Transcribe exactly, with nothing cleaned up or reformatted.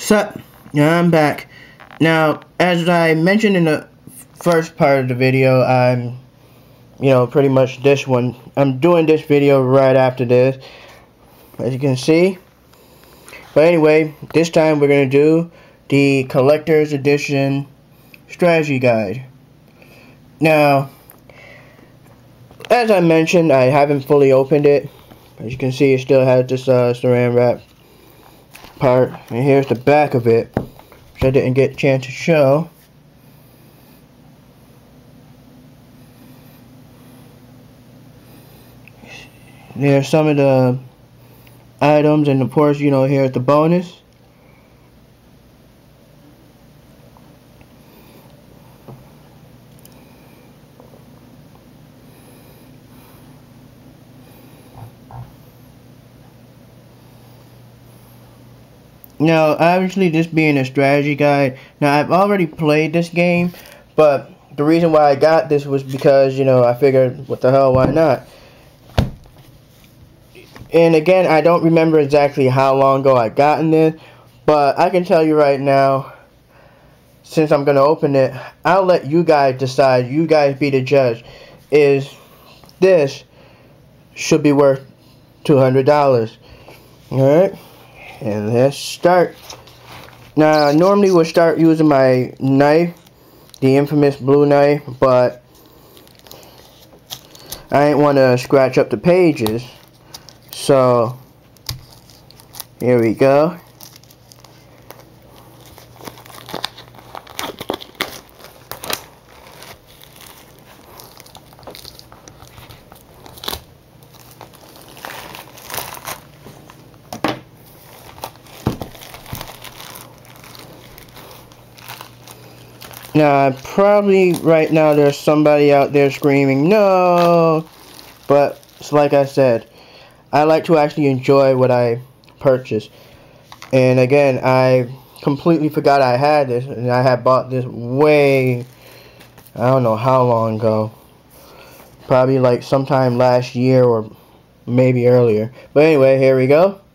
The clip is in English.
What's up? Yeah, I'm back. Now, as I mentioned in the first part of the video, I'm, you know, pretty much this one. I'm doing this video right after this, as you can see. But anyway, this time we're going to do the Collector's Edition Strategy Guide. Now, as I mentioned, I haven't fully opened it. As you can see, it still has this uh, saran wrap part, and here's the back of it, which I didn't get a chance to show. There's some of the items, and of course, you know, here's the bonus. Now, obviously, this being a strategy guide, now I've already played this game, but the reason why I got this was because, you know, I figured, what the hell, why not? And again, I don't remember exactly how long ago I gotten this, but I can tell you right now, since I'm going to open it, I'll let you guys decide, you guys be the judge, is this should be worth two hundred dollars, alright? And let's start. Now, I normally would start using my knife, the infamous blue knife, but I didn't want to scratch up the pages. So, here we go. Now, probably right now there's somebody out there screaming, no! But, it's like I said, I like to actually enjoy what I purchase. And again, I completely forgot I had this, and I had bought this way, I don't know how long ago. Probably like sometime last year or maybe earlier. But anyway, here we go.